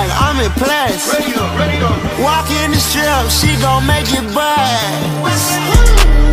like I'm impressed. Walk in the strip, she gon' make it buzz.